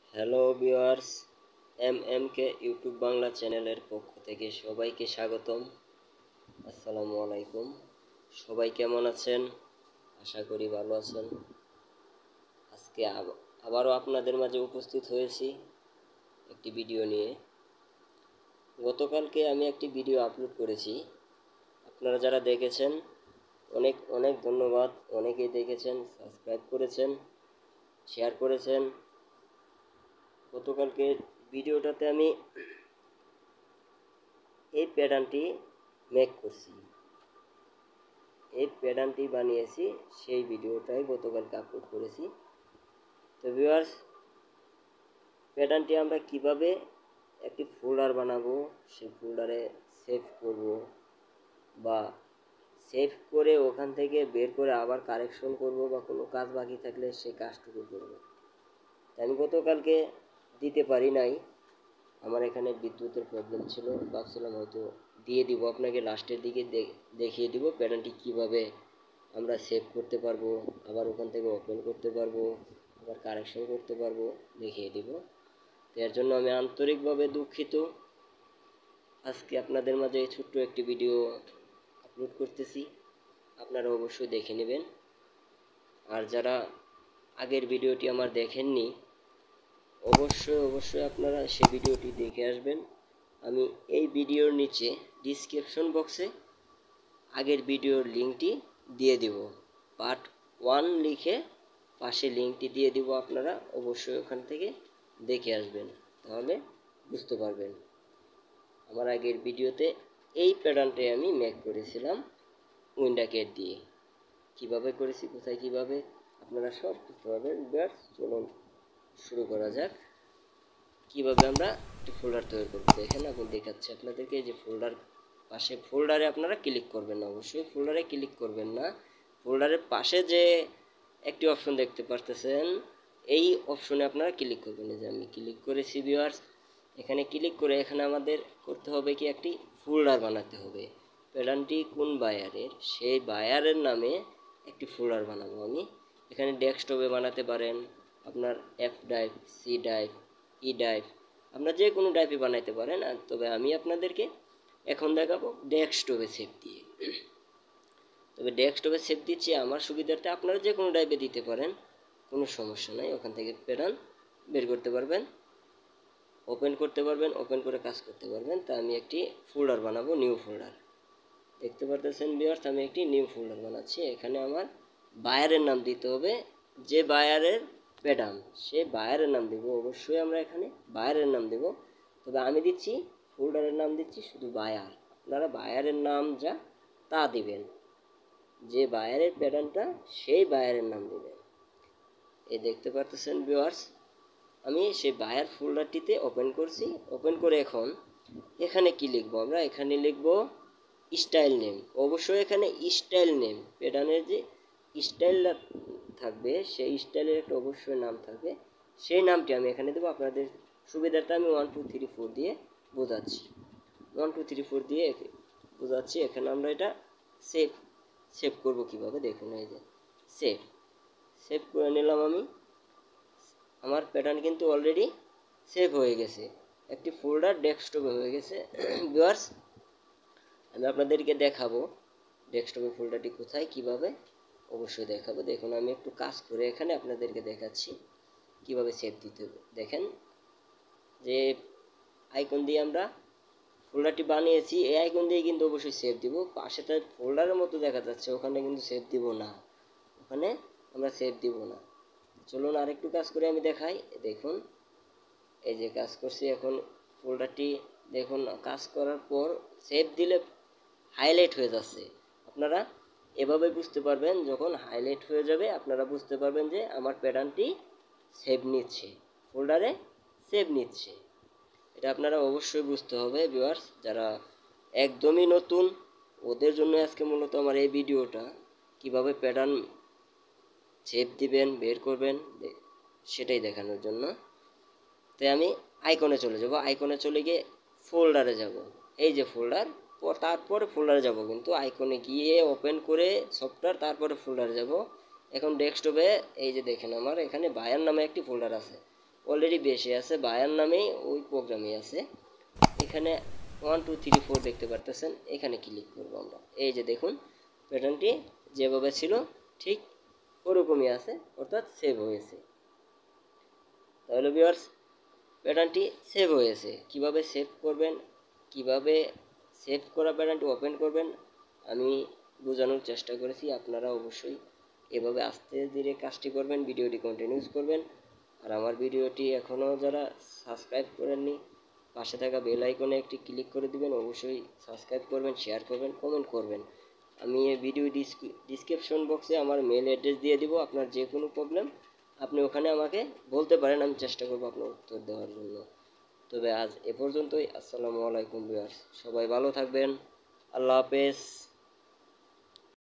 Hello viewers, কে YouTube Bangla চ্যানেলের পক্ষ থেকে সবাইকে স্বাগতম। আসসালামু আলাইকুম। সবাই কেমন আছেন? আশা করি ভালো আছেন। আজকে আবারও আপনাদের মাঝে উপস্থিত হয়েছি একটি ভিডিও নিয়ে। গতকালকে আমি একটি ভিডিও আপলোড করেছি, আপনারা যারা দেখেছেন অনেক অনেক ধন্যবাদ। অনেকেই দেখেছেন, সাবস্ক্রাইব করেছেন, শেয়ার করেছেন। গতকালকে ভিডিওটাতে আমি এই প্যাটার্নটি মেক করছি, এই প্যাটার্নটি বানিয়েছি, সেই ভিডিওটাই গতকালকে আপলোড করেছি। তো ভিউয়ার্স, প্যাটার্নটি আমরা কিভাবে একটি ফোল্ডার বানাবো, সেই ফোল্ডারে সেভ করব বা সেভ করে ওখান থেকে বের করে আবার কারেকশন করব বা কোনো কাজ বাকি থাকলে সেই কাজটুকু করব। আমি গতকালকে দিতে পারি নাই, আমার এখানে বিদ্যুতের প্রবলেম ছিল। ভাবছিলাম হয়তো দিয়ে দিব আপনাকে, লাস্টের দিকে দেখিয়ে দিব প্যাটার্নটি কিভাবে আমরা সেভ করতে পারবো, আবার ওখান থেকে ওপেন করতে পারবো, আবার কারেকশন করতে পারবো, দেখিয়ে দিব। তো এর জন্য আমি আন্তরিকভাবে দুঃখিত। আজকে আপনাদের মাঝে এই ছোট্ট একটি ভিডিও আপলোড করতেছি, আপনারা অবশ্যই দেখে নেবেন। আর যারা আগের ভিডিওটি আমার দেখেননি, অবশ্যই আপনারা সেই ভিডিওটি দেখে আসবেন। আমি এই ভিডিওর নিচে ডিসক্রিপশন বক্সে আগের ভিডিওর লিঙ্কটি দিয়ে দিব, পার্ট 1 লিখে পাশে লিঙ্কটি দিয়ে দিব। আপনারা অবশ্যই ওখান থেকে দেখে আসবেন, তাহলে বুঝতে পারবেন। আমার আগের ভিডিওতে এই প্যাটার্নটাই আমি মেক করেছিলাম উইন্ডাকেট দিয়ে। কিভাবে করেছি, কোথায় কিভাবে, আপনারা সব বুঝতে পারবেন। ব্যাস চলুন শুরু করা যাক। কিভাবে আমরা একটি ফোল্ডার তৈরি করব দেখেন, আমি দেখাচ্ছি আপনাদেরকে। যে ফোল্ডার পাশে, ফোল্ডারে আপনারা ক্লিক করবেন না, অবশ্যই ফোল্ডারে ক্লিক করবেন না। ফোল্ডারের পাশে যে একটি অপশন দেখতে পারতেছেন, এই অপশনে আপনারা ক্লিক করবেন। যে আমি ক্লিক করেছি ভিউয়ার্স, এখানে ক্লিক করে এখানে আমাদের করতে হবে কি, একটি ফোল্ডার বানাতে হবে। প্যাটার্নটি কোন বায়ারের, সেই বায়ারের নামে একটি ফোল্ডার বানাবো আমি। এখানে ডেস্কটপে বানাতে পারেন, আপনার F drive, C drive, E drive, আপনারা যে কোনো ড্রাইভে বানাইতে পারেন। আর তবে আমি আপনাদেরকে এখন দেখাবো ডেস্কটপে সেভ দিয়ে। তবে ডেস্কটপে সেভ দিচ্ছি আমার সুবিধার্থে, আপনারা যে কোনো ড্রাইভে দিতে পারেন, কোনো সমস্যা নাই। ওখান থেকে প্যাটার্ন বের করতে পারবেন, ওপেন করতে পারবেন, ওপেন করে কাজ করতে পারবেন। তা আমি একটি ফোল্ডার বানাবো, নিউ ফোল্ডার। দেখতে পারতেছেন ভিউয়ার্স, আমি একটি নিউ ফোল্ডার বানাচ্ছি। এখানে আমার বায়ারের নাম দিতে হবে, যে বায়ারের প্যাটার্ন সেই বায়ারের নাম দেব। অবশ্যই আমরা এখানে বায়ারের নাম দেব। তবে আমি দিচ্ছি, ফোল্ডারের নাম দিচ্ছি শুধু বায়ার। আপনারা বায়ারের নাম যা তা দিবেন, যে বায়ারের প্যাটার্নটা সেই বায়ারের নাম দিবেন। এই দেখতে পারতেছেন ভিউয়ার্স, আমি সেই বায়ার ফোল্ডারটিতে ওপেন করছি। ওপেন করে এখন এখানে কি লিখবো, আমরা এখানে লিখবো স্টাইল নেম। অবশ্যই এখানে স্টাইল নেম, প্যাটার্নের যে স্টাইলটা থাকবে সেই স্টাইলের একটা অবশ্যই নাম থাকবে, সেই নামটি আমি এখানে দেবো। আপনাদের সুবিধাটা আমি 1 2 3 4 দিয়ে বোঝাচ্ছি। 1 2 3 4 দিয়ে বোঝাচ্ছি। এখানে আমরা এটা সেভ সেভ করবো কীভাবে দেখুন। এই যে সেভ সেভ করে নিলাম আমি। আমার প্যাটার্ন কিন্তু অলরেডি সেভ হয়ে গেছে, একটি ফোল্ডার ডেস্কটপে হয়ে গেছে। ভিউয়ার্স, আমি আপনাদেরকে দেখাবো ডেস্কটপের ফোল্ডারটি কোথায়, কিভাবে, অবশ্যই দেখাবো। দেখুন, আমি একটু কাজ করে এখানে আপনাদেরকে দেখাচ্ছি কিভাবে সেভ দিতে হবে। দেখেন, যে আইকন দিয়ে আমরা ফোল্ডারটি বানিয়েছি, এই আইকন দিয়ে কিন্তু অবশ্যই সেভ দিব। পাশে তার ফোল্ডারের মতো দেখা যাচ্ছে, ওখানে কিন্তু সেভ দিব না, ওখানে আমরা সেভ দিব না। চলুন আরেকটু কাজ করে আমি দেখাই। দেখুন, এই যে কাজ করছি এখন ফোল্ডারটি। দেখুন, কাজ করার পর সেভ দিলে হাইলাইট হয়ে যাচ্ছে। আপনারা এভাবে বুঝতে পারবেন, যখন হাইলাইট হয়ে যাবে আপনারা বুঝতে পারবেন যে আমার প্যাটার্নটি সেভ নিচ্ছে, ফোল্ডারে সেভ নিচ্ছে। এটা আপনারা অবশ্যই বুঝতে হবে ভিউয়ার্স। যারা একদমই নতুন, ওদের জন্য আজকে মূলত আমার এই ভিডিওটা, কিভাবে প্যাটার্ন সেভ দিবেন, বের করবেন, সেটাই দেখানোর জন্য। তাই আমি আইকনে চলে যাব, আইকনে চলে গিয়ে ফোল্ডারে যাব। এই যে ফোল্ডার, তারপরে ফোল্ডারে যাব, কিন্তু আইকনে গিয়ে ওপেন করে সফটওয়্যার, তারপরে ফোল্ডারে যাব। এখন ডেস্কটপে এই যে দেখেন, আমার এখানে বায়ার নামে একটি ফোল্ডার আছে। অলরেডি বেশি আছে, বায়ার নামেই ওই প্রোগ্রামে আছে। এখানে 1 2 3 4 দেখতে পারতেছেন, এখানে ক্লিক করব আমরা। এই যে দেখুন প্যাটার্নটি যেভাবে ছিল ঠিক ওরকমই আছে, অর্থাৎ সেভ হয়েছে। তাহলে ভিউয়ার্স প্যাটার্নটি সেভ হয়েছে। কিভাবে সেভ করবেন, কিভাবে সেভ করা প্যাটার্নটি ওপেন করবেন আমি বোঝানোর চেষ্টা করেছি। আপনারা অবশ্যই এভাবে আস্তে ধীরে কাজটি করবেন, ভিডিওটি কন্টিনিউস করবেন। আর আমার ভিডিওটি এখনও যারা সাবস্ক্রাইব করেননি, পাশে থাকা বেল আইকনে একটি ক্লিক করে দিবেন। অবশ্যই সাবস্ক্রাইব করবেন, শেয়ার করবেন, কমেন্ট করবেন। আমি এই ভিডিও ডিসক্রিপশন বক্সে আমার মেল অ্যাড্রেস দিয়ে দিব। আপনার যে কোনো প্রবলেম আপনি ওখানে আমাকে বলতে পারেন, আমি চেষ্টা করব আপনার উত্তর দেওয়ার জন্য। তবে আজ এ পর্যন্তই। আসসালামু আলাইকুম ভিউয়ার্স, সবাই ভালো থাকবেন। আল্লাহ হাফেজ।